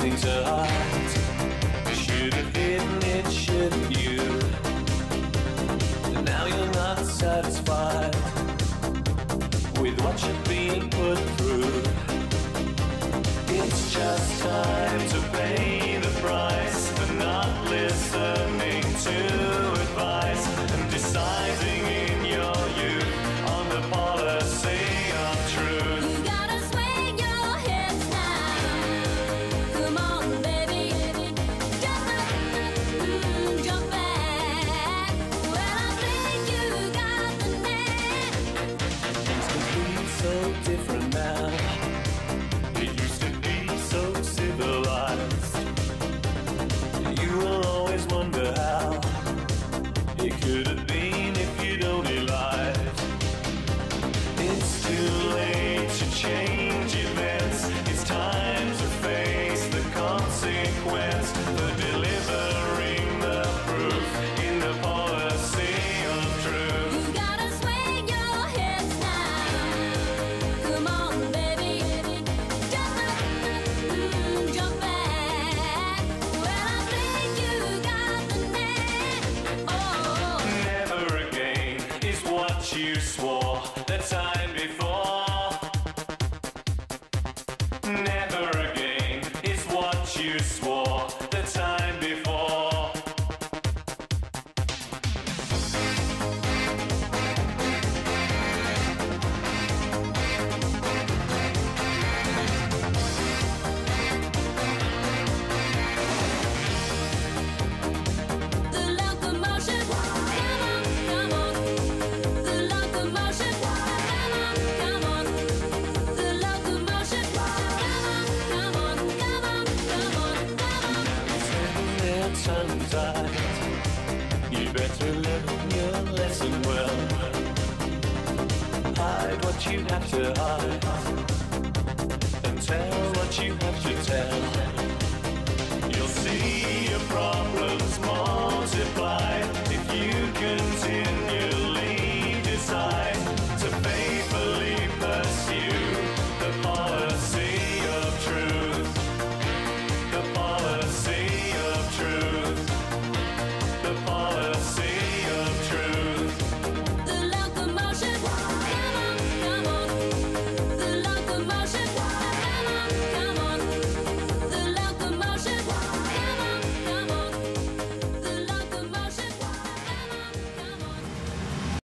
nothing to hide. Should have hidden it, shouldn't you? Now you're not satisfied with what you're being put through. It's just time to pay the price for not listening to advice and deciding in your youth on the policy of truth. You gotta swing your hips now. Come on, baby. Jump back. Well, I think you got the knack. Things can be so different now. It used to be so civilized. You will always wonder how it could have been if you'd only lied. It's too late to change events. It's time to face the consequence for delivering the proof in the policy of truth. You gotta swing your hips now. Come on, baby. Jump back. Well, I think you got the knack. Oh. Never again is what you swore the time before. Never again is what you swore the time before. The locomotion, come on, come on. The locomotion, come on, come on. The locomotion, come on, come on, come on, come on, come on. Their tongue tied. You better learn your lesson well. Hide what you have to hide.